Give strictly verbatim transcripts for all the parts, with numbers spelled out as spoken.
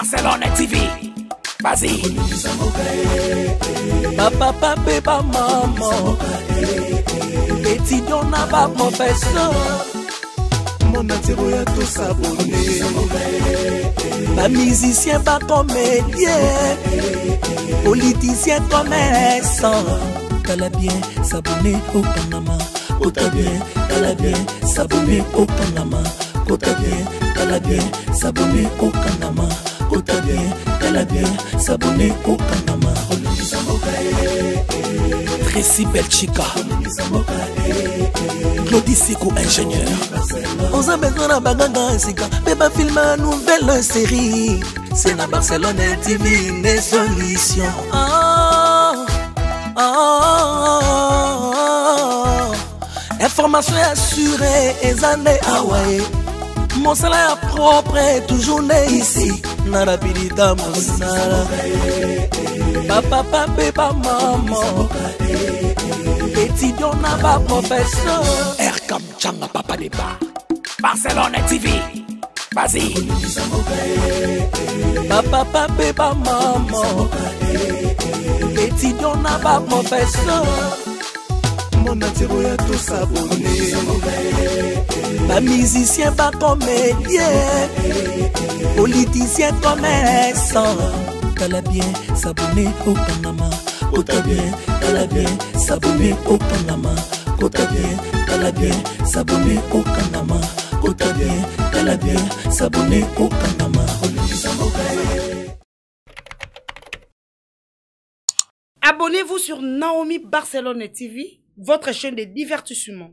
Barcelone T V. Vas-y. Papa, papa, maman. Étudiant n'a pas professeur. Mon attiré à tous abonnés. Pas musicien, pas comédien. Politicien, commerçant. T'as bien s'abonner au Panama. T'as bien, t'as bien s'abonner au Panama. T'as bien, t'as bien s'abonner au Panama. T'as bien, t'as bien s'abonner au Panama. Tracy Belchica, Claudie Sikou, ingénieur. On a besoin d'un bagage, mais pas filmer une nouvelle série. C'est la Barcelone T V, les solutions. Oh, oh, oh, oh. Information assurée, et années Hawaii. Mon salaire propre est toujours né ici. Nara pilita monsala. Papa, papa, maman. Étudiant n'a pas professeur. Erkam Changa, papa débat. Barcelone T V. Vas-y. Papa, papa, maman. Étudiant n'a pas professeur. Mon attiré à tous abonnés. Pas musicien, pas comédien. Politicien, commerçant. T'as bien s'abonner au Panama. T'as bien, t'as bien s'abonner au Panama. T'as bien, t'as bien s'abonner au Panama. T'as bien, t'as bien s'abonner au Panama. Abonnez-vous sur Naomi Barcelone T V, votre chaîne de divertissement.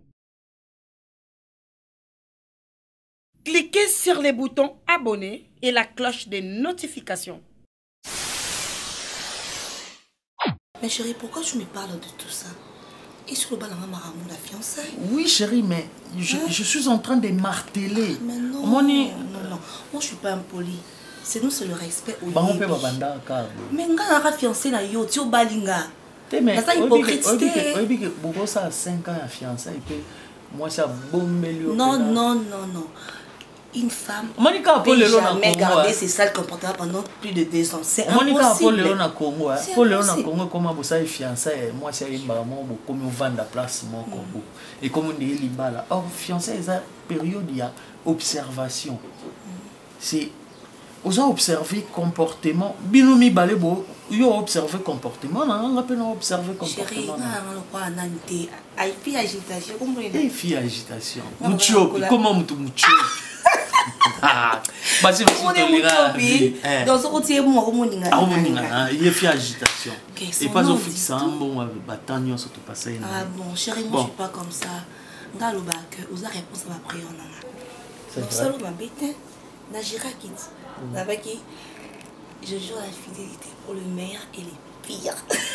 Cliquez sur les boutons abonner et la cloche des notifications. Mais chérie, pourquoi tu me parles de tout ça? Et sur le bal, maman, la fiançaille? Oui, chérie, mais je, hein? je suis en train de marteler. Mais non, Mon... non, non. Moi, je ne suis pas impoli. C'est nous, c'est le respect. Bah, on peut pas banda mais on a fiancé na yo, tu es balinga. Mais ça hypocrite. Oui, que beaucoup ça a cinq ans à fiançailles et puis moi ça bombe le. Non, non, non, non. Une femme Monica Paul Léon a jamais gardé ses sales comportements pendant plus de deux ans. C'est impossible. Monica Paul Léon a Congo. Paul Léon a Congo comment vous savez fiançailles. Moi c'est une maman comme on vend la place mon Congo. Et comme on dit libala. Or fiançailles c'est période il y a observation. C'est vous avez observé comportement. Binoumi balebo, vous avez observé comportement. On a peine observé comportement. Chérie, on a quoi en anté. Aïe, fille agitation. Et fille agitation. Mucho, comment mucho mucho. Ah, bah c'est monsieur tolérant. Dans ce côté, moi, au monde, il y a fille agitation. Et pas au fixe, bon, bataillon surtout passé. Ah bon, chérie, moi je suis pas comme ça. Dans le bac, vous avez réponse à ma prière. Donc ça, le bébé, Najira qui dit, je jure la fidélité pour le meilleur et les pires.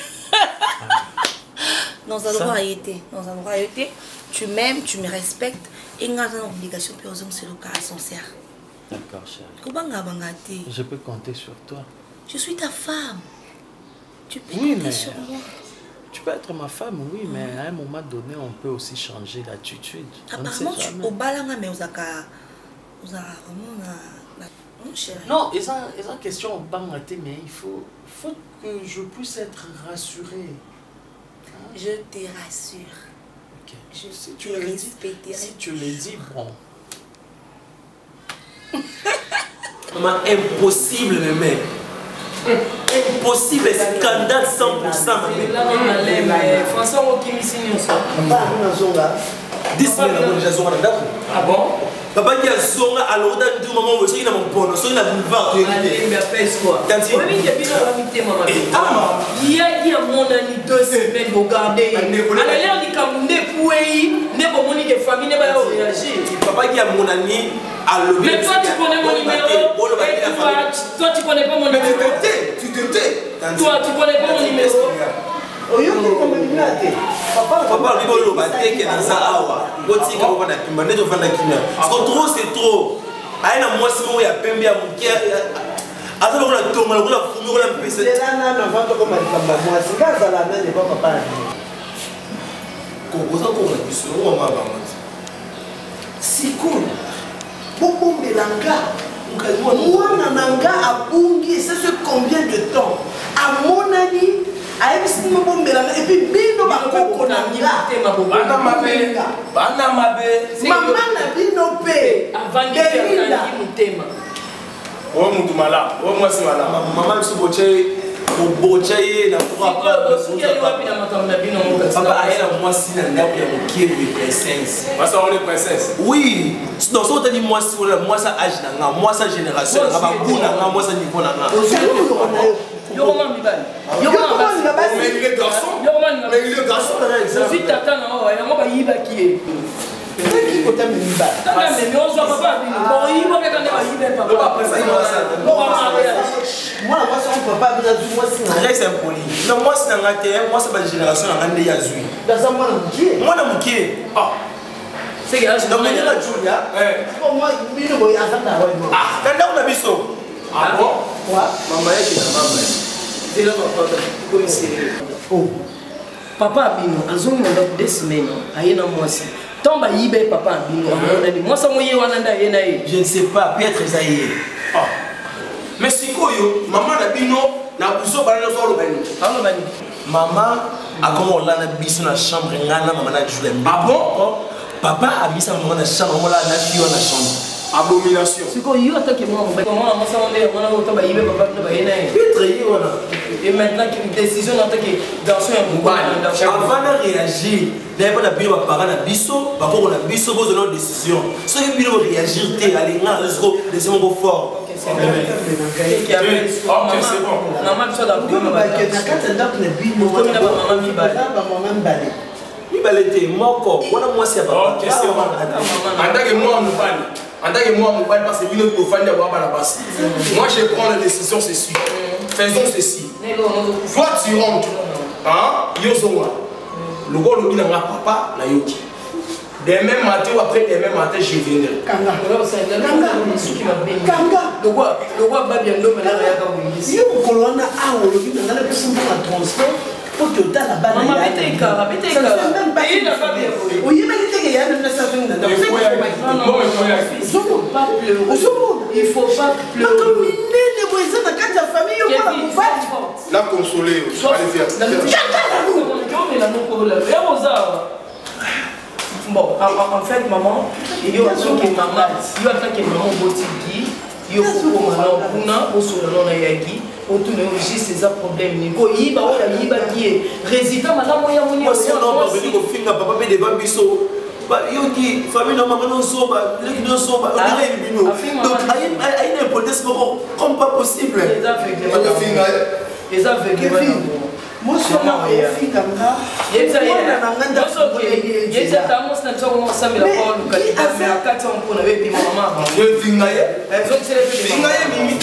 Dans un endroit été, dans un endroit été, tu m'aimes, tu me respectes, et on a une obligation pour les hommes, c'est le cas sincère. D'accord, chérie. Comment je peux compter sur toi. Je suis ta femme. Tu peux oui, compter mais sur moi. Tu peux être ma femme, oui, mm. mais à un moment donné, on peut aussi changer d'attitude. Apparemment, tu au balanga, mais vous avez vraiment. Non, ils ont une question au bangaté, mais il faut, faut que je puisse être rassuré. Hein? Je te rassure. Ok. Je si tu le dis, si tu le dis, bon. Impossible, le mec. Impossible, scandale cent pour cent. François, on qui ici, nous sommes. Ah bon? Papa qui a zonga alors dans du moment où il a mon pono, so il a boulevard. Allez, mais après quoi? Oui, j'ai bien invité maman. Il y a il mon ami deux semaines pour garder. À l'air du Camerounais pour y, ne pas mon de famille ne va réagir. Papa qui a mon ami à l'objet. Mais toi tu connais mon numéro. Toi tu connais pas mon numéro. Tu te tais. Toi tu connais pas mon numéro. Papa, il faut le battre qui est dans sa awa. Boti ka wana kimba neto vanda kimia. Parce que trop c'est trop. Aina moi si mo ya pembe ya mukia. Ata lo la tonga lo la fumi lo la pese. C'est là na vando comme kamba moi si gaza la main de papa. Ko ko sa ko la biso o ma ba mo. Si cool. Popo belanga. Mwana nanga abungi c'est ce combien de temps à mon ami ayebisi mo bombela et puis bino bakoko na nga bana mabe bana mabe mama na bino pe avandi faire mutema o mutu mala o mwasi mala mama biso boche bocha ye na kwa papa ayela mwasi na ndako ya mokier de princesse basa on est princesse oui donc so tani mwasi wala mwasi âge na nga mwasi génération na ba kuna nga mwasi niveau na nga yo comment mibali yo comment mibali mais il est garçon yo comment mibali mais il est garçon si tata na o ya ngo ba yiba ki qui côté mibali tata mais on soit papa bon yiba ke kana ba yiba papa moi moi son papa bien du moi c'est très impoli non moi c'est na te moi c'est ba génération na ngande ya zui dans moi na mukie moi na mukie ah c'est que donc mais na Julia eh pour moi bino boy azanda wa ah tanda na biso ah bon quoi mama yake na mama c'est là papa comme c'est oh papa bino azongi na deux semaines ayena mwasi tomba yibe papa bino amonani mwasa moye wana nda yena ye je ne sais pas peut-être ça y est ah mais sikoyo maman na bino na buso bana so lo bani alo bani maman a comment on l'a na biso na chambre ngana maman na Julia ah bon papa a mis sa maman na chambre on l'a na fille na chambre abomination sikoyo yo attaque moi mon comment moi ça on est on a autant ba yibe papa no ba yena ye peut-être y wana et maintenant qu'il décision en tant que garçon et mbana avant de réagir d'ailleurs na bino ba parents na biso ba ko na biso bo de décision so que bino réagir té aller nga jusqu'au décision go fort c'est bon maman ça da bino ba ke na kata ndako na bino ko na maman mi ba ba maman mbale mi balete moko wana mwasi ya papa OK c'est bon andake moi mbali andake moi mbali parce que bino ko fanda ba bana basi moi je prends la décision c'est sûr faisons ceci toi tu rentres hein yozonga le gars le bina papa na yoki demain matin ou après demain matin je viendrai kanga kanga kanga le gars le gars ba bien ndo mena ya ka bungisi yo kolona awo le bina ngala ko simba na transport pour que ta la bana maman bete ka bete ka même pas il a pas bien o yeba ki teke ya na sa vinga da il faut pas pleurer il faut pas pleurer comme nene boisa na kati ya famille yo kwa kubati la consoler allez bon en fait maman il y a un qui maman il y a un qui maman botigi il y a un maman kuna oso na na yaki autour de juste ces problèmes niko yiba ola yiba qui résident madame ya moni moi c'est non pas venir au finga papa be de bambiso ba yoki famille na maman no soba leki no soba on dirait bino donc aïe aïe n'importe comme pas possible les aveugles les aveugles moi je suis là au finga nga yeza yeza nanganda soki yeza tamo sna tsoko mo samela ko lukali afya kati on pona be pima mama yo finga ye donc c'est le finga ye mimi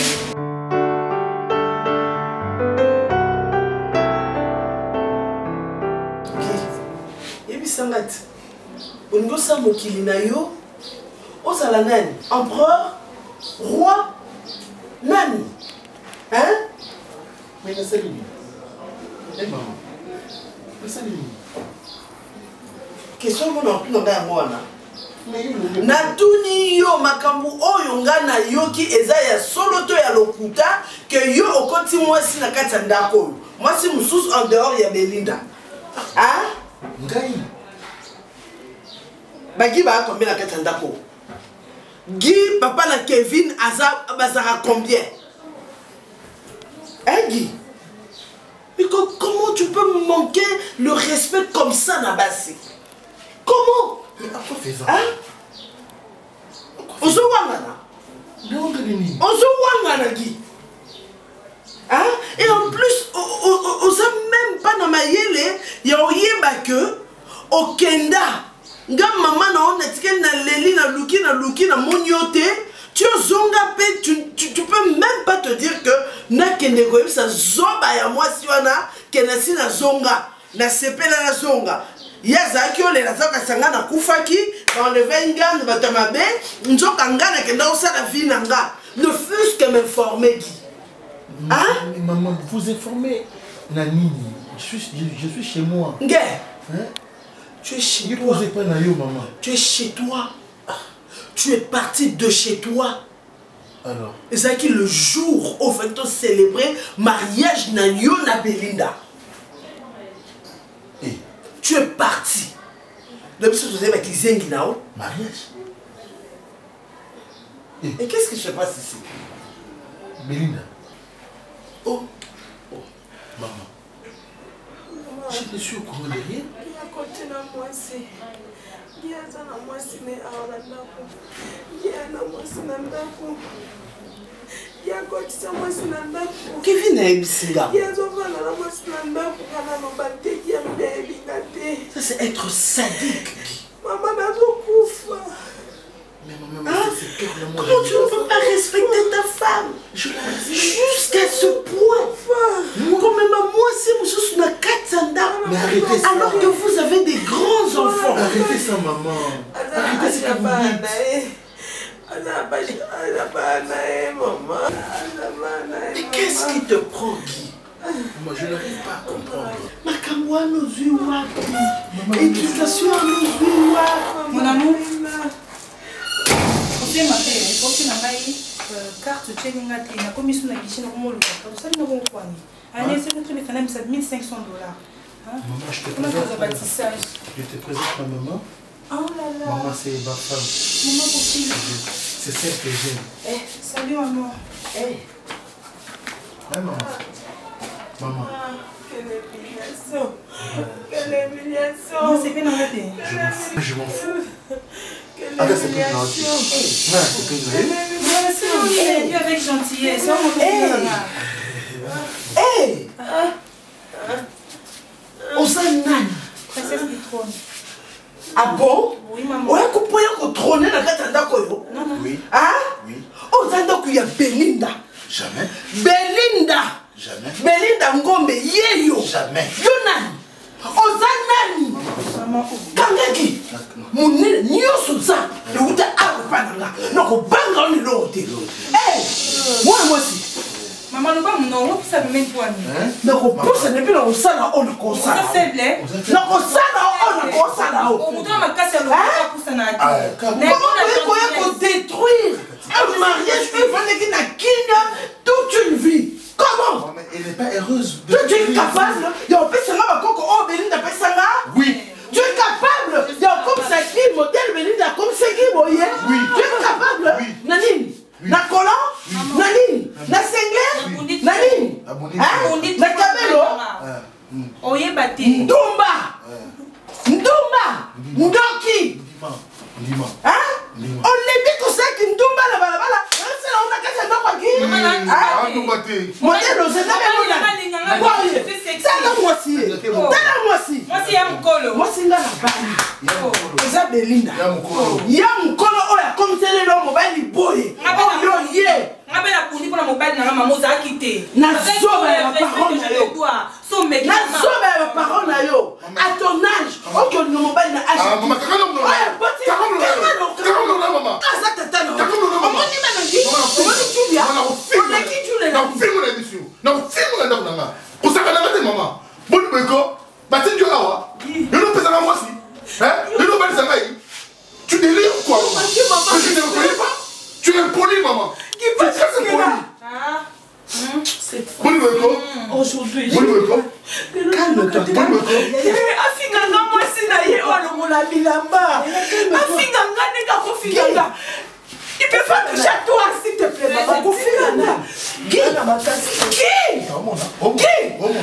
sangati oningo sa mokili na yo ozala nani empereur roi nani hein mais na sali eh maman na sali question mona mpino nga yango wana natuni yo makambo oyo nga na yoki eza ya solo to ya lokuta ke yo okoti mwasi na kati ya ndako oyo mwasi mosusu en dehors ya Belinda hein ngai bagi ba combien na kati ya ndako Guy papa na Kevin aza bazara combien hein Guy mais comment tu peux me manquer le respect comme ça na basi comment mais à quoi faisant hein ozo wangana non nini ozo wangana Guy hein et en plus oza même pas na mayele ya oyeba que okenda nga maman na on etike na leli na luki na luki na monyote tu zonga pe tu, tu tu peux même pas te dire que na kende ko ça zoba ya moi si wana kenasi na zonga na sepela na zonga yaza ki ole na zaka sanga na kufaki ba enlever ngane batamabe nzoka ngana kenda osala vie na nga ne fût-ce que m'informer qui hein mais maman vous informez Nani je suis je, je suis chez moi nge hein tu es chez il toi. posait pas na yo maman Tu es chez toi. Tu es parti de chez toi. Alors. Et c'est qui le jour où fait on célébrer mariage na yo na Belinda. Et tu es parti. Depuis que tu es avec les Zengi là. Mariage. Et, Et qu'est-ce qui se passe ici? Belinda. Oh. Oh. Maman. Je ne suis au courant de rien. Il a côté de moi aussi. Il y a ça dans moi aussi, mais à la dako. Il y a dans moi aussi dans dako. Il y a côté de moi aussi dans dako. Kevin a Ebisinga. Il y a ça dans moi aussi dans dako. Il y a dans ma tête qui a bien ébigate. Ça c'est être sadique. Maman n'a pas couvert. Mais maman, Hein? c'est cœur le monde. Comment tu ne peux pas respecter ta femme? Je la respecte. Jusqu'à ce point. Comme même moi, c'est mon sous na Katsanda. Mais arrêtez ça. Alors que vous avez des grands enfants. Arrêtez ça, maman. Arrêtez ce que vous dites. Mais qu'est-ce qui te prend, Guy? Moi, je n'arrive pas à comprendre. Makamwa nos yeux wapi? Éducation nos yeux wapi? Mon amour. Você matei, você na mai carte checking ngati na commission na guichet na komolo ka. Vous savez na bon kwani. Allez, c'est notre téléphone c'est mille cinq cents dollars. Maman, je te Comment présente. ça va bâtissage? Je te présente ma maman. Oh là là. Maman, c'est ma femme. Maman pour qui? C'est celle que j'aime. Eh, salut maman. Eh, Ouais, maman. Maman. Quelle humiliation. Quelle humiliation. Non, c'est bien en fait. Je m'en fous. Quelle Attends, c'est plus humiliation. gentil. Non, c'est plus gentil. Non, c'est bon, c'est vu avec gentillesse. On va Hey. Hey! Osanani. Princesse du trône. Ah bon? Oui, maman. Ouais, qu'on peut trôner dans Katanda Koyo. Non, non. Oui. Hein? Oui. Oh, Zanda Kuya Belinda. Jamais. Belinda. Jamais. Belinda Ngombe Yeyo. Jamais. Yonan. Ozanani. Maman. Kangaki. Munene nyoso za. Euta akupanga. Noko banga on lote. Eh, moi moi si. Maman, nous pas mon nom, vous savez même pas. Noko pousse ne plus na osala on ko Ça sala. c'est faible. Noko sala on ko sala. Au bout de ma casse le pas pour ça na. Comment vous pouvez détruire un mariage qui n'a qu'une toute une vie? Comment? Maman, elle n'est pas heureuse. Tu es capable? Il y a un peu de coco, oh, Belinda Pessanga? Oui. Tu es capable? Il y a comme ça qui modèle Belinda comme c'est qui moyen? Oui. Tu es capable? Oui. Nanine? Oui. Na collant? Oui. Nanine? Na Oui. sengle? Nanine? Abonné. Hein? Na cabello? Oye bati. Ndumba? Ndumba? Ndoki? Ndima. Ndima. Hein? Ndima. On les dit que c'est qu'une Ndumba la balabala. C'est là on a qu'à se faire qui? Ah, nous battez. Modèle, c'est là moi si. Moi si. Moi si yam kolo. Moi si là la balle. Eza Belinda. Ya mukolo. Ya mukolo oya comme c'est le nom mobile boy. Oh yo ye. Ngabe na kundi pour la mobile na maman za quitté. Na zoba ya parole na yo. So me Na zoba ya parole na yo. À ton âge, oh que le mobile na âge. Ah, maman, t'as quand même non. Oya poti. T'as quand même non. T'as quand même non, maman. Ah ça tata non. T'as quand même non, maman. On dit maintenant qui? On dit tu viens. On dit qui tu l'es. Na film na bisu. Na film na ndako nanga. Osaka na te maman. Bon beko. Batin jo awa. Yo no pesa na moi si. Hein? Yo no bali sangai. Tu délires quoi? Mais je ne connais pas. Tu es poli maman. Qui passe c'est poli. Ah. Bon beko. Aujourd'hui. Bon beko. Calme-toi. Bon beko. Afinganga mwasi na ye olongola bilamba. Afinganga neka kofinganga. Il peut pas toucher à toi s'il te plaît. Maman kofinganga. Qui? Qui? Qui?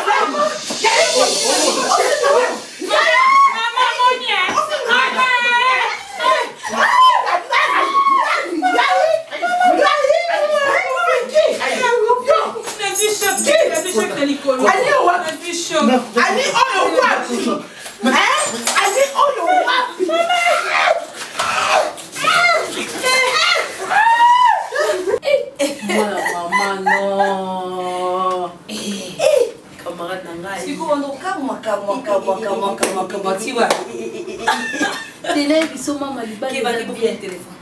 Ani oyo wapi? Ani oyo wapi? Maman, non. Camarade Nangai. Si vous on calme, calme, calme, calme, calme, calme, tu vois. Télé qui sont maman liba. Qui va te bouger le téléphone?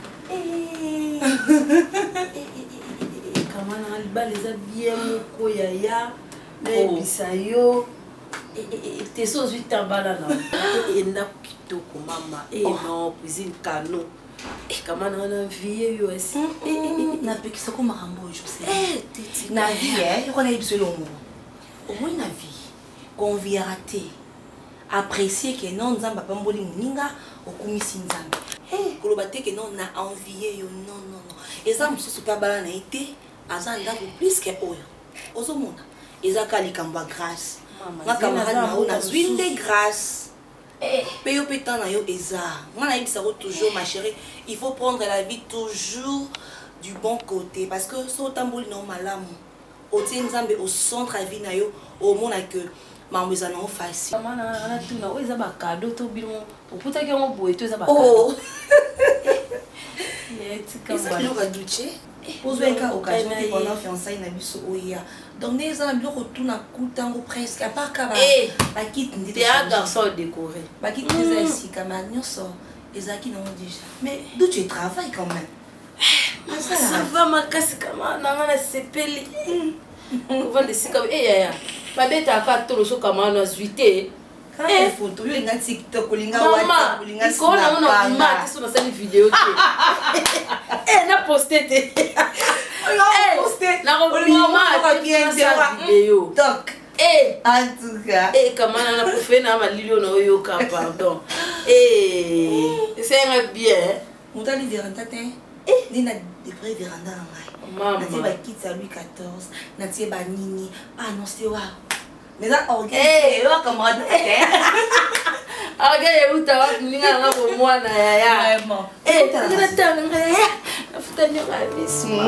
Camarade liba les a bien moko yaya. Mais bisayo. T'es sur huit tabala na. Et na kitoko mama. Et non cuisine canon. Et comment on a envie aussi. Na pe kisoko marambo je sais. Eh, na vie eh, on a eu selon moi. Au moins na vie. Qu'on vit raté. Apprécier que non nzamba pamboli ninga okumisi nzamba. Eh, kolobate que non na envier yo non non non. Et ça me sous pas bala na été, azanda plus que oyo. Ozomona. Ezaka likamba grâce. Nga camarade na ona zwine de grâce. Eh, payo pétan na yo eza. Moi na yebisa toujours ma chérie, il faut prendre la vie toujours du bon côté parce que so tamboli no malamu. O tie nzambe au centre la vie na yo, au mona que mambo eza na facile. Maman na tuna o eza ba cadeau to bilon. Okuta ke ngo boye to eza ba cadeau. Oh. Eh, tika ba. Eza ba duché. Pose un cas occasion pendant fiançailles na biso oya. Donc les gens le retourne à coutango presque à part kaba. Eh, ba kit ndi te a garçon décoré. Ba kit très ici camarade so. Ezaki non déjà. Mais d'où tu travailles quand même. Ça, ça va ma casse kama na ngana sepeli. On va laisser comme eh ya ya. Ba beta ka to so kama na zuité. Quand les photos yo nga TikTok linga WhatsApp linga Snap. Ko na na ma so na sali vidéo ke. Eh na posté te. On posté. Na ko ma bien vidéo. Donc eh en tout cas eh kama na na profé na ma lilio na yo ka pardon. Eh c'est un bien. Moutali veranda te. Eh ni na devrait veranda na mai. Maman. Na tie ba kit à Louis quatorze, na tie ba nini. Ah non c'est wa. Mais là OK. Eh yo camarade. OK, yo tawa ninga na bo mwana ya ya. Vraiment. Eh tana tana ngaya. Afuta nyoka bisu.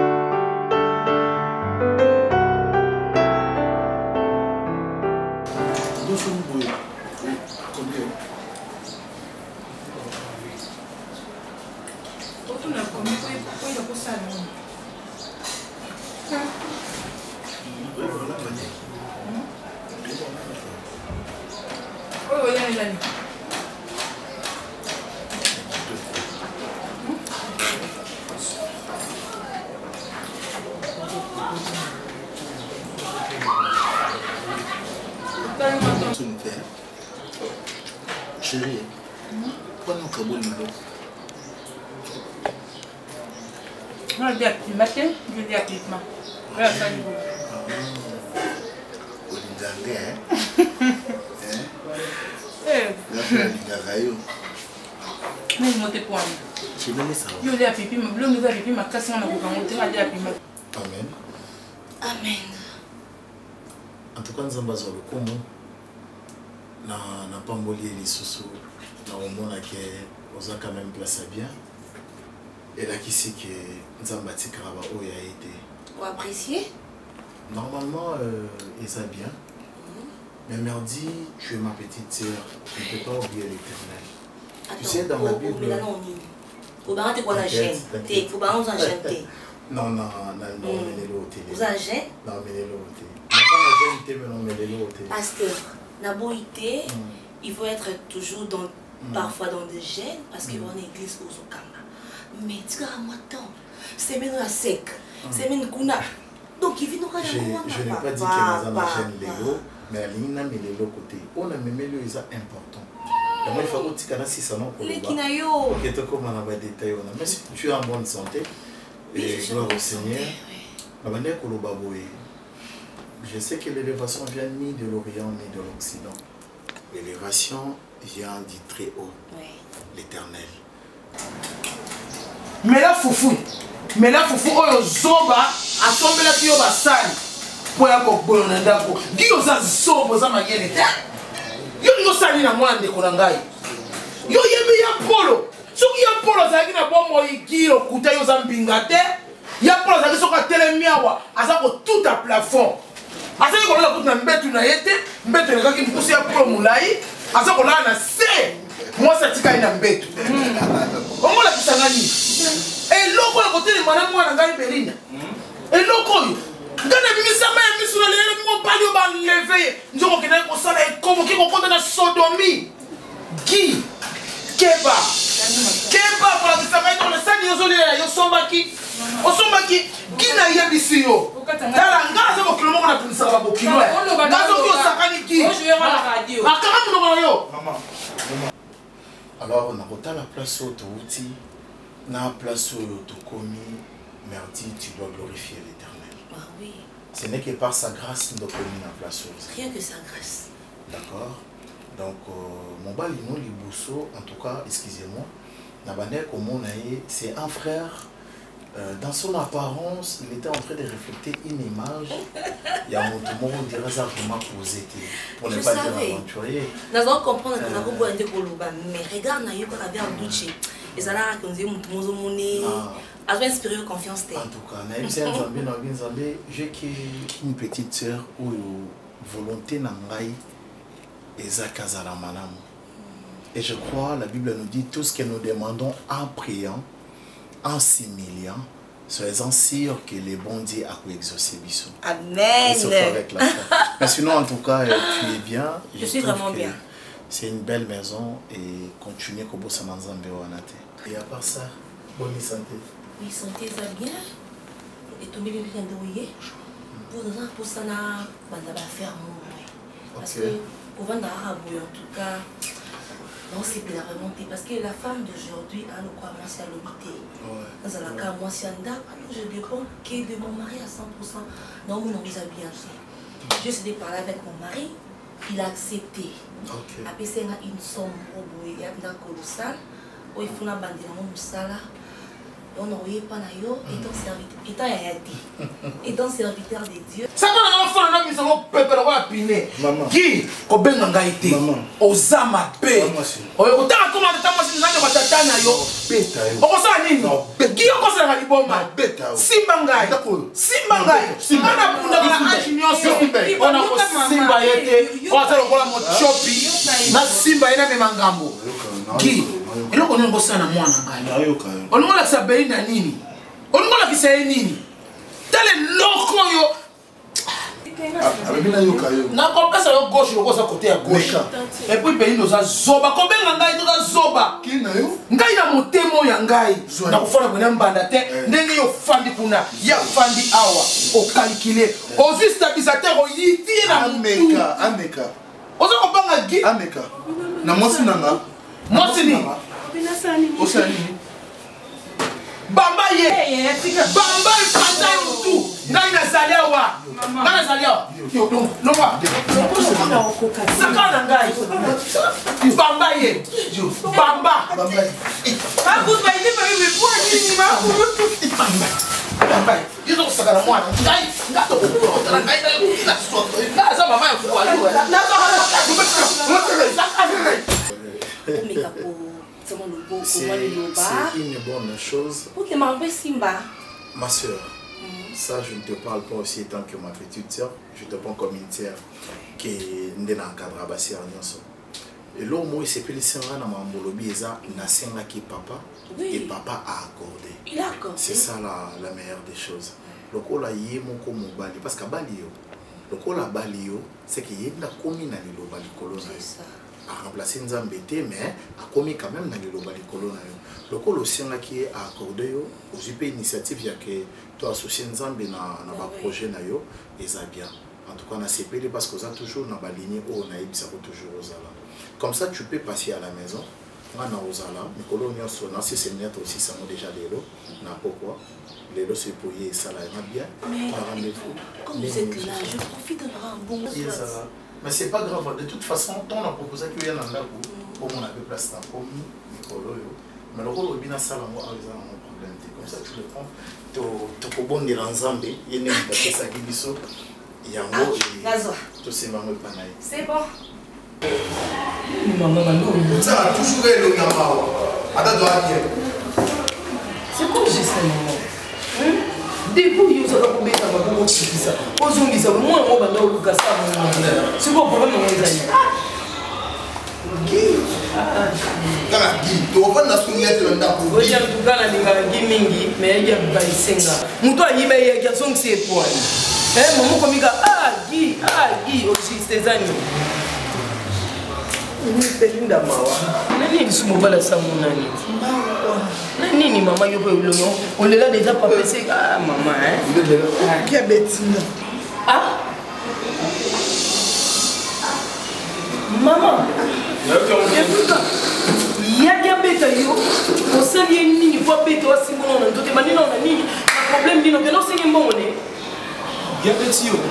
Chérie, pourquoi nous cabons le lot? Moi, je dis à petit matin, je dis à petit matin. Voilà, ça y est. Hein? Eh. La fille a dit mais je monte pour moi. Je vais ça. Je dis à pipi, je dis à pipi, ma casse on a beaucoup monté, je dis à pipi. Amen. Amen. En tout cas, nous avons besoin de comment na na pamboli les sous na omona que oza quand même place bien et là qui sait que nzamba tikara o ya été ou apprécier normalement euh, et ça bien mm-hmm. Mais merdi tu es ma petite sœur, tu ne peux pas oublier l'Éternel. Tu sais dans la Bible faut pas te voir la chaîne t'es faut pas nous enchanter non non non non mais le hôtel vous agez non mais le hôtel ma femme a été mais non mais le hôtel pasteur. Naboïté, mm. Il faut être toujours dans, mm. Parfois dans des gènes parce qu'on mm. est église aux Okanga. Mais tu as moi tant, c'est même la sec, c'est même kuna. Donc il vient nous Je n'ai pas dit que nous avons gêne Léo, mais Alina mais les côté. On a même le is important. Et moi il faut que tu aies si ça non pour le bas. Que tu comme on a des détails. Mais si tu es en bonne santé, et gloire au Seigneur, on va dire que le baboui. Je sais que l'élévation vient ni de l'Orient ni de l'Occident. L'élévation vient du très haut, oui. L'Éternel. Mais là, foufou, mais là, foufou, oyo zoba, assemble la kiyo basali, pour y avoir bon ndako. Giyo za zobo za magene te. Yo ngo sali na mwande konangai. Yo yemi ya polo. Soki ya polo za kina bomo igiro kuta yo za mbinga te. Ya polo za soka telemiawa, azako tout à plafond. Asali ko la kuta mbetu na yete, mbetu na kaki mpusi ya polo mulai, azako la na se. Moi ça tika ina mbetu. Ongo la kisangani. Et loko ya côté de madame moi na ngai Belinda. Et loko yo. Ngana bimisama ya misu na lele mo pali o ba lever. Nzoko kena ko sala e komo ki ko konta na sodomie. Qui Keba. Keba pour la kisangani dans le sani yo zoli yo sombaki. O sombaki qui na yebisi yo. Tala ngana se ko kilomo na tunisa ba bokilo. Ngazo ko sakani ki. Moi je vais voir la radio. Akara mo yo. Maman. d'abord on a reté la place au Touti, na place au Tokomi, merci, tu dois glorifier l'Éternel. Ah oui. Ce n'est que par sa grâce nous commis la place au. Rien que sa grâce. D'accord. Donc mon bal il les bousseaux, en tout cas, excusez-moi, Nabanek au monde c'est un frère. Euh, dans son apparence, il était en train de refléter une image. Il y a un moment on dirait ça vraiment posé pour ne pas dire aventurier. Nous allons comprendre que nous avons besoin de Koloba, mais regarde, nous avons un doute. Et ça là, nous avons tout le monde a inspiré confiance. En tout cas, j'ai une petite sœur où volonté n'angai Ezaka Zalamanam. Et je crois, la Bible nous dit tout ce que nous demandons en priant. En s'humiliant, soyez-en sûrs que les bons dieux a exaucé Bissou. Amen. Avec la foi. Mais sinon, en tout cas, tu es bien. Je, je suis vraiment bien. C'est une belle maison et continuez comme ça dans un. Et à part ça, bonne santé. Oui, santé, ça bien. Et tout le monde vient de ouiller. Pour nous, pour ça, on va faire mon. Parce que, au vent d'arabe, en tout cas. Non, c'est de la remontée parce que la femme d'aujourd'hui a le quoi, moi c'est à l'hôpital. Dans la cas, moi c'est un dame, je dépends que de mon mari à cent pour cent. Non, nous nous a bien fait. Je suis parlé avec mon mari, il a accepté. Après, c'est une somme au bout, il y a une colossale. Il faut la bande dans mon sala. On n'aurait pas naïo, étant serviteur, étant serviteur de Dieu. Ça va l'enfant, on a mis son peuple à piner. Qui, au ben ngaïté, aux âmes à paix. Au temps comment t'as moi si n'allez pas t'attendre naïo. On consent nini. Qui on consent la liboma. Simbangai, Simbangai. Simbangai pour la ingéniosité. On a Simba été, on a fait le rôle à mon chopi. Na Simba ina memangambo. Qui, il on est consent na moi na ngaï. On a sa béni na nini. On a qui c'est nini. Telle loco yo. Na compresse à gauche, le à côté à gauche. Et puis pays nous a zoba. Combien ngai nous a zoba? Qui na yo? Ngai na motemo ya ngai. Na kufana kuna mbanda te. Ndenge yo fandi kuna. Ya fandi awa. O calculer. O stabilisateur o yiti na Ameka, Ameka. Oza kopanga gi? Ameka. Na mosi nanga. Mosi ni. Osani. Bamba ye. Bamba il pata tout. Ngai na zaliawa. Ngai na zaliawa. Yo donc non va. Saka ngai. Bamba ye. Bamba. Bamba. Ah vous m'avez pas eu pour ni ma pour. Bamba. Ils ont saka na moi. Ngai, ngato ko. Ngai na na so. Na za mama ya kwa yo. Na C'est une bonne chose. Ma soeur, mm. ça je ne te parle pas aussi tant que ma petite soeur, je te prends comme une soeur qui est dans cadre abassé en Nyonso. Et là, moi, c'est que les sœurs na mambolobi eza na senga qui papa et papa a accordé. Il a accordé. C'est ça la, la meilleure des choses. Le ko la yé mon ko mobali parce que bali yo. Le ko la bali yo, c'est que yé na komi na lilo bali kolona. C'est ça. A remplacé Nzambete, mais a commis quand même dans le global colon. Le col aussi qui est accordé, aussi une initiative, il y a que toi associé Nzambe dans le projet nayo et ça bien. En tout cas, on a C P D parce qu'on a toujours dans la ligne où on a eu ça toujours aux ala. Comme ça, tu peux passer à la maison. On a aux ala, mais coloniaux sont dans ces séminaires aussi, ça m'a déjà les lots. N'a pourquoi les lots c'est pour y ça là, bien. Mais comme vous êtes là, je profite de leur un bon soir. Mais c'est pas grave, de toute façon, on a proposé qu'il y ait un endroit où on avait place dans le Nicolo. Mais le rôle est bien ça, on a un problème. Comme ça, tu le prends, tu peux bon dire ensemble, il y a une personne qui dit il y a un mot et tout c'est maman panaï. C'est bon. Ça a toujours été le gamin. Attends, c'est quoi j'ai ça, maman? Depuis que vous avez combien de temps de ça, vous avez dit ça, moi, on va dans le cas. C'est quoi le problème? Guy, Guy, tu vas dans son lettre là. Vous avez tout gagné dans Guy Mingi, mais il y a pas de senga. Muto a yime ya gason c'est quoi? Eh, maman comme il ah Guy, ah Guy, aussi c'est ça. Ni pelinda mawa. Nani ni sumo bala sa monani. Nani ni mama yo pe ulongo. On l'a déjà pas passé ah maman hein. Qui a Bettina? Ah? Maman. Il y a beta yo osali ye nini po abeta wasimbola na nzoto banina na nini na problème dino ke nosengi mbongo ne ya beti yo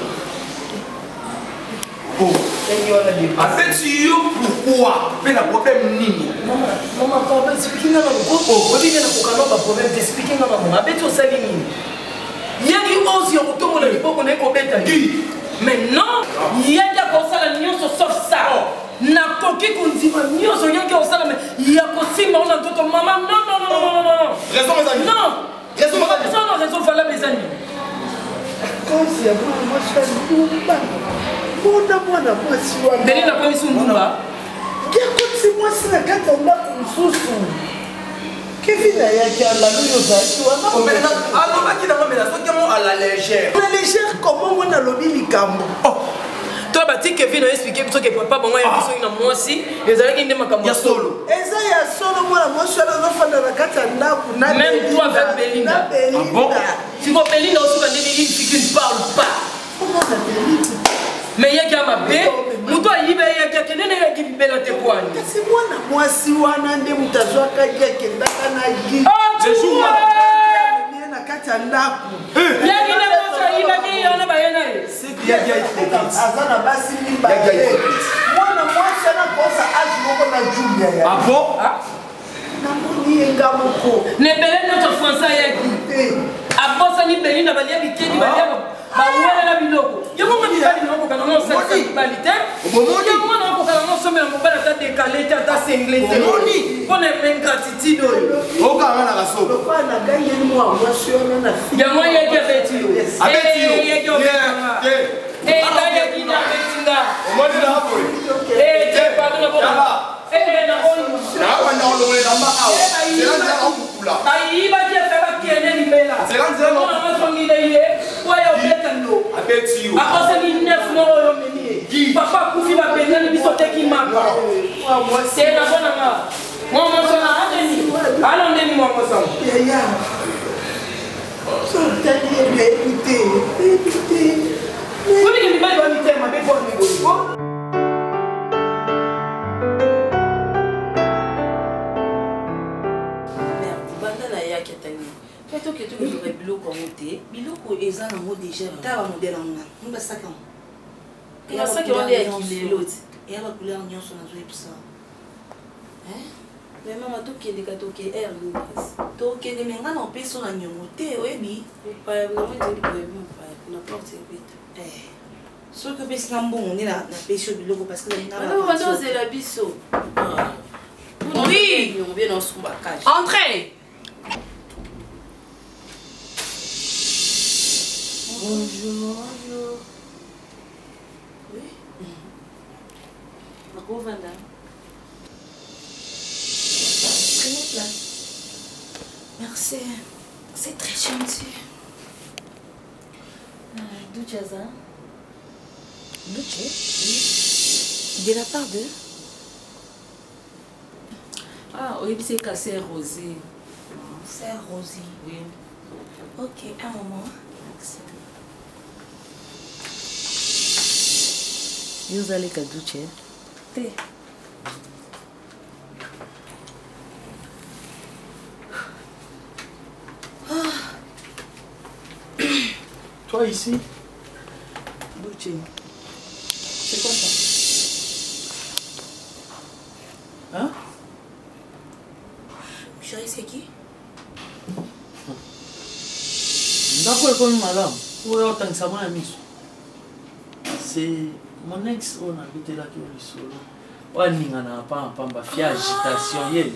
oh abeti yo pourquoi mpe na problème nini mama papa explique nga na moko obinga na kokano ba problème explique nga na mama abeti osali nini yaki osi ya kotombola liboko na ye kobeta ye mais non yaki akosala nyonso sauf ça nakoki kondima nyonso yaki osala me ya kosimba ona nzoto mama non non non non non raison ezali non raison ezali non raison valable ezali kosi ya mwana mwasi ya ndumba mbona mwana mwasi wana ndeni nakomisi ndumba yakotisi mwasi na kati ya ndako mosusu kevin ayaki alali ozalaki wana alobaki nango mena soki mo à la légère la légère comment mwana alobi likambo toi bati Kevin a expliqué biso ke papa bango ya biso na mwasi ezalaki nde makambo ya solo eza ya solo mwana mwasi wana azofanda na kati ya ndako na même toi avec Belinda ah bon siko Belinda osuka ndenge une fille qui ne parle pas mais yaki ya mabe moto ayiba yaki akendene yaki libela te kwani kasi mwana mwasi wana nde moto azwakaki akendaka na gi na kati ya ndako yaki nde moto ayibaki yana bayena ye aza na basi mibale mwana mwasi ana kosa age moko na julia ya ah bon namoni yenga moko nebele notre français yaki abosani Belinda balia bikedi balia bawelela biloko yango mibali na okokana ngo osalisa mibali te yango mwana okokana ngo osomela mobali ata dekale te ata sengle te mpona ingratitude oyo okanga na kasoko lokola nagangeli mwa mwasi wana na fi yango yeki abeti yo abeti yo yeki obetanga eyaki na betinga omoni na hapoe te pardon na boka na wanda olongole namba awa zelanda okukula ayibaki afe bakene libela zelanda masongile ye oyo obeta ndo abeti yo akosaki nef moko oyo meni ye papa akufi babengani biso teki maka te nabonanga mwa mosona andeni alondeni mwa mosona yaya sotali ebe ebute ebute kobiki mibali bamitema mabe po miboliko Peut-être que tu aurais biloko monté, biloko eza nango déjà ta ba modèle ngana. Nous ba saka. Et ya saka on est qui l'autre. Et ya ba couleur nyonso na zo epsa. Hein? Mais maman to kende ka to ke air Lucas. To kende menga na peso na nyongo te oyebi. Pa na mo ndi ko ebi pa na porte bit. Eh. So que pesi na mbongo ni na na peso biloko parce que na ba. Non, on c'est la biso. Oui, on vient dans son bagage. Entrez. Bonjour, bonjour. Oui. Marco Vanda. Prenez place. Merci. C'est très gentil. Euh, D'où tu as ça? D'où tu es? Oui. De la part de? Ah, oui, c'est cassé Rosé. C'est Rosé. Oui. Ok, un moment. Vous allez qu'à doucher. Thé. Toi ici? Doucher. C'est quoi ça? Hein? Chérie, c'est qui? Ndako ekomi malamu oyo otangisama ya miso c'est mon ex oyo nabitelaki oyo lisolo oyo aningana na pampamba fie agitation ye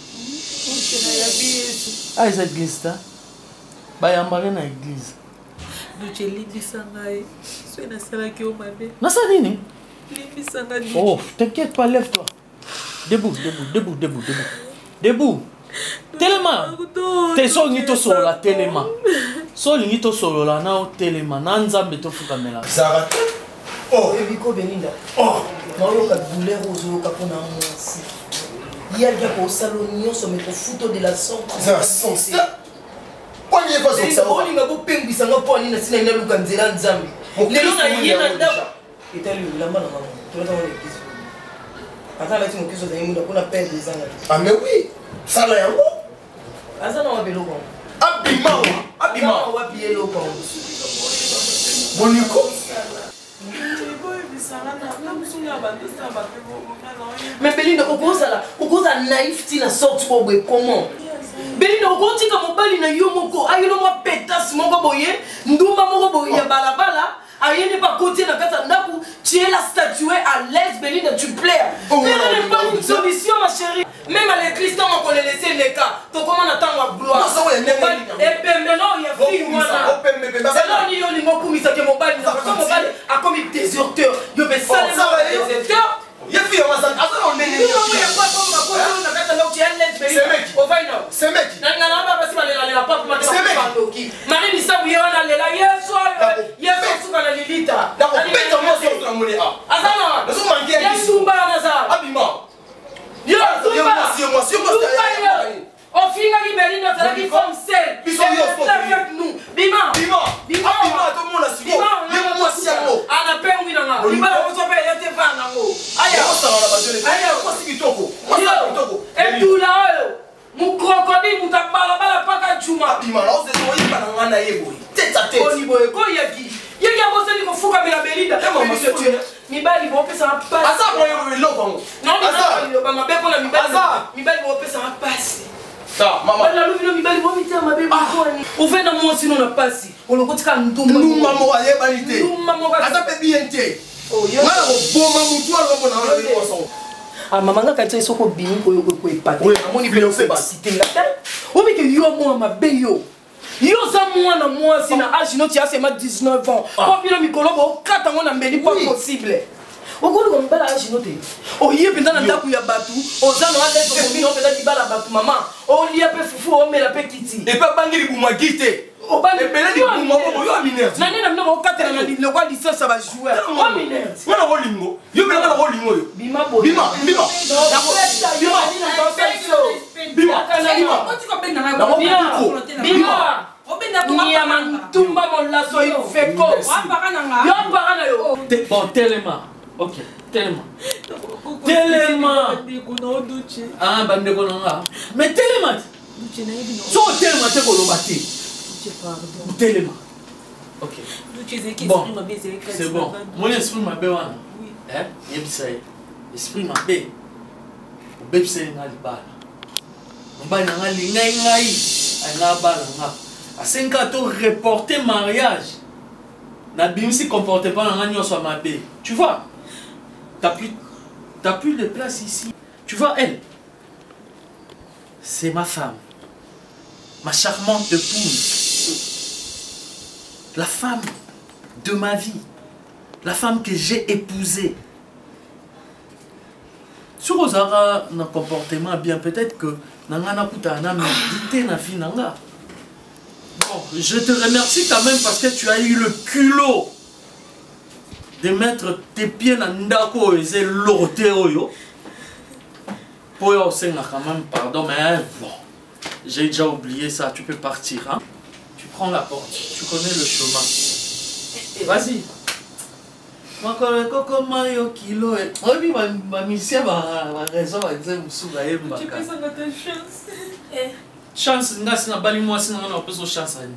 ah eza église ta bayambake na église duce limbisa ngai soki nasalaki yo mabe nasala nini limbisa nga oh t'inquiète pas lève toi debout debout debout debout debout debout telema te so olingi tosolola telema so olingi tosolola na otelema na nzambe tofukamela zara oh ebiko Belinda oh naoyoka douleur ozoyoka mpona mwasi yalya kosala nyonso me kofuto de la sens olinga kopengwisanga mpo anini nasina ina luka nzela nzambe lelo na ye na ndako etali olamba na mama tolata wana eglise Attends, là, tu me questions d'ailleurs, on a peine des ans. Ah, mais oui, ça l'a eu. Ah, ça, on va payer le bon. Abima, Abima. On va payer le bon. Boniko. Mais Belinda, au cause là, au cause à naïf, tu la sorti pour comment? Belinda, au cause que mon bali na yo moko, ayo no mo pétasse moko boye, ndumba moko boye ya balabala. Aïe n'est pas côté dans Katandaku, tu es la statuée à l'aise, Belinda, tu plais. Mais on n'est pas une solution, ma chérie. Même à l'église, tant qu'on les laissé les cas, donc comment on attend la gloire? Et puis maintenant, il y a fille, moi là. C'est là où il y a les mots comme ils ont dit mon bal, mon bal a commis déserteur. Il y a ça, les déserteurs. Il y a fille, on va s'en attendre, on est les il y a pas comme ma cause, on a fait un autre, tu es l'aise, Belinda. C'est mec. Au final. C'est mec. Marie Missa, oui, on a les là, hier soir, hier soir, sous la Lilita. D'accord, bête en moi, sur la monnaie. Azana, nous sommes manqués. il y a Zumba, Nazar. Abima. Yo, Zumba. Zumba, Zumba. On finit avec Belinda, c'est là qui forme celle. Ils sont avec nous. Bima. Bima. Bima. Bima, tout le monde a suivi. Bima, on a aussi un mot. On a peine, oui, non. Bima, on s'en fait, il y a des fans, non. Aïe, on s'en va là-bas. Aïe, on s'en va là-bas. Et tout là, mon crocodile, mon tabala, la paka chuma. Bima, là, on s'est dit, on a un boy. Tête à tête. On y boy, quoi, il y a qui? Il y a qui a bossé, il faut faire la Belinda. Mi bali bo pesa ma passe. Asa mo yo lo ko. Non, mi bali ba ma be ko na mi bali. Mi bali bo pesa ma passe. Ta mama. Bala lu vino mi bali bo mi tia ma be ko ni. O venda mo sino na passe. O lo kotika ndumba. Ndumba mo aye balite. Ndumba mo ba. Asa pe bien te. Oh yo. Ngala ko boma mutu alo ko na ala be ko so. Ah maman nga kati soko bini ko yo ko epate. Amoni pe se ba cité la tête. O bi ke yo mo ma be yo. Yo za mwana mwasi na âge no tia sema dix-neuf ans. Ko bino mikolo bo kata ngona mbeli pas possible. Okolo ko mbala âge no te. O yé penda na ndaku ya batu, o za no ale ko bino penda dibala batu mama. O lia pe fufu o mela pe kiti. E pa bangiri buma gite. O bangiri bela di buma bo yo mineur. Na nena mna bo kata na le kwa licence ba joueur. O mineur. Wana ko lingo. Yo bela na ko lingo yo. Bima bo. Bima, bima. Na ko bima ni na ko so. Bima, bima. O ti ko benda na ko bima. Bima. Ni ya mantumba mon lasso yo feko. Wa parana nga. Yo parana yo. Bon, tellement. Ok, tellement. Tellement. Ah, bande ko nga. Mais tellement. So tellement te ko lo bati. Tellement. Ok. Bon, c'est bon. Mon esprit m'a bé wana. Hein? Yebisay. Esprit m'a bé. O bebisay nga libala. Mbana nga lingai ngai. Ay nga bala nga. À cinq ans, tu reporter mariage. Nabimsi comporte pas dans l'agneau soit ma bé. Tu vois, t'as plus, t'as plus de place ici. Tu vois, elle, c'est ma femme, ma charmante épouse, la femme de ma vie, la femme que j'ai épousée. Sur Ozara, un comportement bien, peut-être que Nangana Koutana médité na fi nanga. Bon, je te remercie quand même parce que tu as eu le culot de mettre tes pieds dans Ndako et c'est l'oroté oyo. Pour yo quand même, pardon, mais bon, j'ai déjà oublié ça, tu peux partir. Hein? Tu prends la porte, tu connais le chemin. Vas-y. Moi, quand je suis Mario Kilo, je ma mission, ma raison, je vais me souvenir. Tu peux ça dans ta chance. Chance, nga sina bali moi sina na peso chance ani.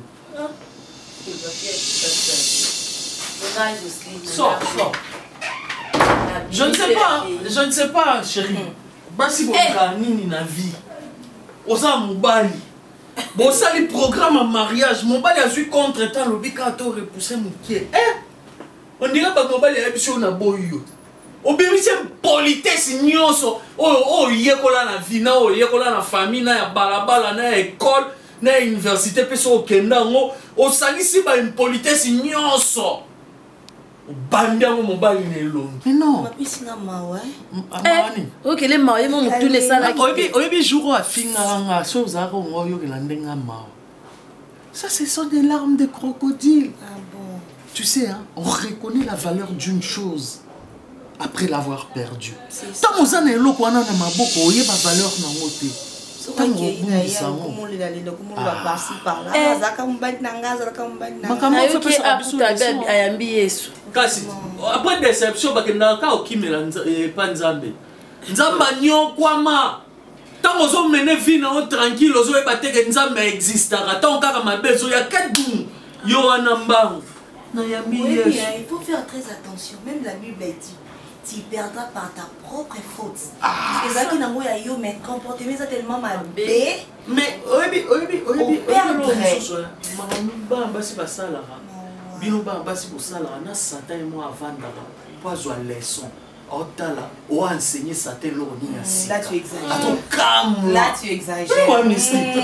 Sors, sors. Je ne sais pas, je ne sais pas, chérie. Basi boka nini na vie. Oza mobali. Bon ça les programmes en mariage, mobali a su contre-temps l'obika to repousser mon pied. Eh? On dirait pas mobali a biso na boyo. Obéissez politesse nyonso oh oh yekola na vie na oh yekola na famille na ya balabala na école na université peso okenda ngo osalisi ba impolitesse nyonso banda mo mobali na elongi. Mais non ma pisi na mawa amani OK les mawa mo tous les sala qui oyebi oyebi jour a finga nga chose a ko ngoyo ke landenga mawa. Ça ce sont des larmes de crocodile. Ah bon. Tu sais hein, on reconnaît la valeur d'une chose après l'avoir perdu. Tant que vous avez le quoi na maboko, oye ba valeur na ngote. Tant que vous avez ça, comment le d'aller le comment va passer par là. Zaka mbali na ngaza, zaka mbali na. Makama fait pas ça biso ayambi Yesu. Kasi après déception ba kenda ka okimela pa nzambe. nzamba nyokwama tant ozomene vie na yo tranquille ozoyeba te ke nzambe existaka tant kaka mabe ezoya kadum yo wana mbangu nayambi Oui, yesu bien, il faut faire très attention. Même la Bible dit, tu perdras par ta propre faute. Et ça qui n'a pas eu, mais comportement ça tellement mal. Mais oyebi oyebi oyebi perdrait. makambo basi basalaka bino ba basi kosalaka na satan mo avandaka po azwa leçon otala o enseigner satan loko nini asi Là tu exagères. ato kam Là tu exagères. moi mystique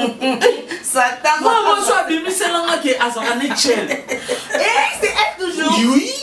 Satan. moi moi so abimiselanga ke azaka ne chel Eh, c'est elle toujours. oui.